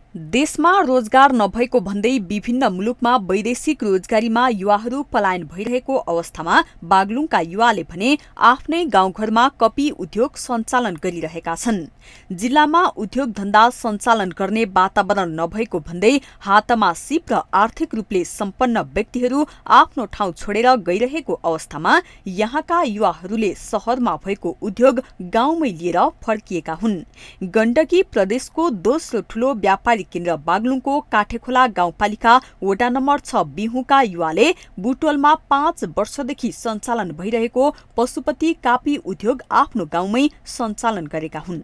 देशमा रोजगार नभएको भन्दै विभिन्न मुलुकमा वैदेशिक रोजगारीमा युवाहरू पलायन भइरहेको अवस्थामा बागलुङका युवाले भने आफ्नै गाउँघरमा कपी उद्योग सञ्चालन गरिरहेका छन्। जिल्लामा उद्योग धन्दा सञ्चालन गर्ने वातावरण नभएको भन्दै हातमा सिप र आर्थिक रूपले सम्पन्न व्यक्तिहरू आफ्नो ठाउँ छोडेर गइरहेको अवस्थामा यहाँका युवाहरूले शहरमा भएको उद्योग गाउँमै लिएर फर्किएका हुन्। गण्डकी प्रदेशको दोस्रो ठूलो व्यापारिक केन्द्र बागलुङको काठेखोला गाउँपालिका वडा नम्बर 6 बिहुका युवाले बुटोलमा 5 वर्षदेखि सञ्चालन भइरहेको पशुपति कापी उद्योग आफ्नो गाउँमै सञ्चालन गरेका हुन्।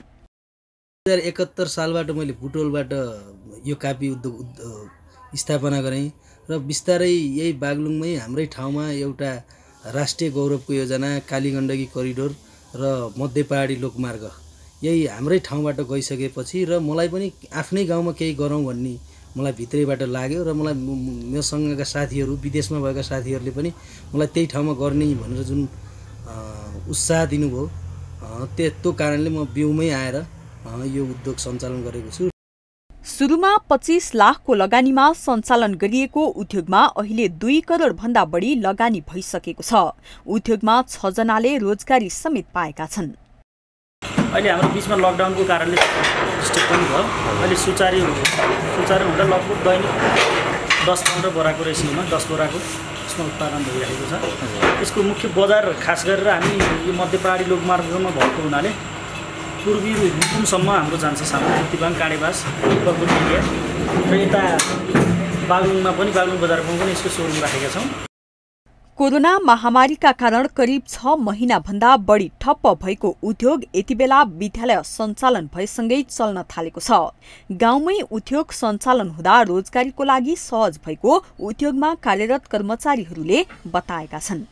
2071 सालबाट मैले बुटोलबाट यो कापी उद्योग स्थापना गरेँ र बिस्तारै यही बागलुङमै हाम्रै ठाउँमा एउटा राष्ट्रिय गौरवको योजना कालीगण्डकी करिडोर र मध्य पहाडी लोकमार्ग यही हाम्रै ठाउँबाट गइसकेपछि र मलाई पनि आफ्नै गाउँमा केही गरौँ भन्ने मलाई भित्रैबाट लाग्यो र मलाई मेसँगका साथीहरू विदेशमा भएका साथीहरूले पनि मलाई त्यही ठाउँमा गर्ने भनेर जुन उत्साह दिनुभयो त्यो कारणले म बिउमै आएर यो उद्योग सञ्चालन गरेको छु। सुरुमा 25 लाखको लगानीमा सञ्चालन गरिएको उद्योगमा अहिले 2 करोड भन्दा बढी लगानी भइसकेको छ। उद्योगमा 6 जनाले रोजगारी समेत पाएका छन्। अहिले हाम्रो बीचमा लकडाउनको कारणले डिस्टर्ब पनि भयो। अहिले सुचारू हुँदा लगभग दैनिक 10-15 बोराको रेसियोमा 10 बोराको यसमा उत्पादन भइरहेको छ। यसको मुख्य बजार खास गरेर हामी यो मध्य पहाडी लोकमार्गमा भएको हुनाले पूर्वी रुकुमसम्म हाम्रो जान्छ सामान तिबाङ काँडेबास कर्पुर एरिया र यता बागलुङमा पनि बागलुङ बजारमा पनि यसको सोरुम राखेका छौँ। कोरोना महामारीका कारण करिब 6 महिना भन्दा बढी ठप्प भएको उद्योग यतिबेला विद्यालय सञ्चालन भएसँगै चल्न थालेको छ। गाउँमै उद्योग सञ्चालन हुँदा रोजगारीको लागि सहज भएको उद्योगमा कार्यरत कर्मचारीहरूले बताएका छन्।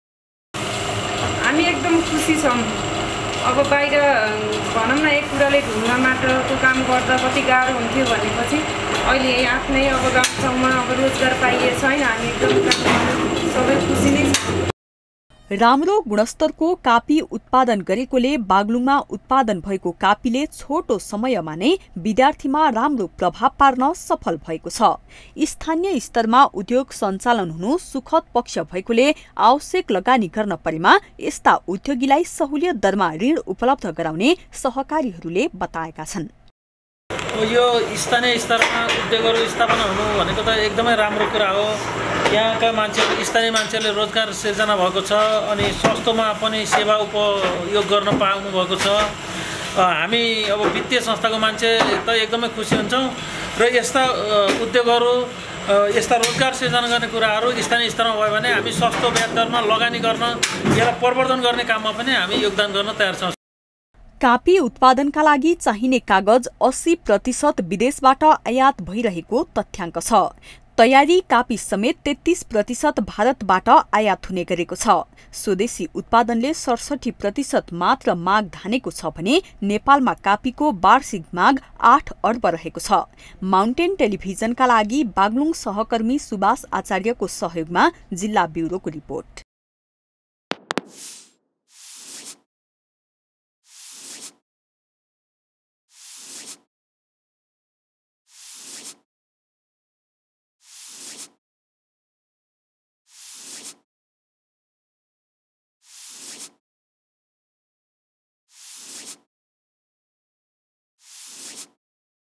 हामी एकदम खुसी छौँ। अब बाहिर भनौँ न एक कुराले ढुङ्गा माटोको काम गर्दा कति गाह्रो हुन्थ्यो भनेपछि अहिले आफ्नै अब गाउँठाउँमा अब रोजगार पाइएको छैन। हामी एकदम सबै खुसी नै छौँ। राम्रो गुणस्तरको कापी उत्पादन गरेकोले बागलुङमा उत्पादन भएको कापीले छोटो समयमा नै विद्यार्थीमा राम्रो प्रभाव पार्न सफल भएको छ। स्थानीय स्तरमा उद्योग सञ्चालन हुनु सुखद पक्ष भएकोले आवश्यक लगानी गर्न परेमा यस्ता उद्योगीलाई सहुलियत दरमा ऋण उपलब्ध गराउने सहकारीहरूले बताएका छन्। यो स्थानीय स्तरमा उद्योगहरू स्थापना हुनु भनेको त एकदमै राम्रो कुरा हो। यहाँका मान्छेहरू स्थानीय मान्छेहरूले रोजगार सिर्जना भएको छ अनि सस्तोमा पनि सेवा उपयोग गर्न पाउनु भएको छ। हामी अब वित्तीय संस्थाको मान्छे त एकदमै खुसी हुन्छौँ र यस्ता उद्योगहरू यस्ता रोजगार सिर्जना गर्ने कुराहरू स्थानीय स्तरमा भयो भने हामी सस्तो ब्याज दरमा लगानी गर्न यसलाई प्रवर्धन गर्ने काममा पनि हामी योगदान गर्न तयार छौँ। कापी उत्पादनका लागि चाहिने कागज 80% विदेशबाट आयात भइरहेको तथ्याङ्क छ। तयारी कापी समेत 33% भारतबाट आयात हुने गरेको छ। स्वदेशी उत्पादनले 67% मात्र माग धानेको छ भने नेपालमा कापीको वार्षिक माग 8 अर्ब रहेको छ। माउन्टेन टेलिभिजनका लागि बागलुङ सहकर्मी सुभाष आचार्यको सहयोगमा जिल्ला ब्युरोको रिपोर्ट।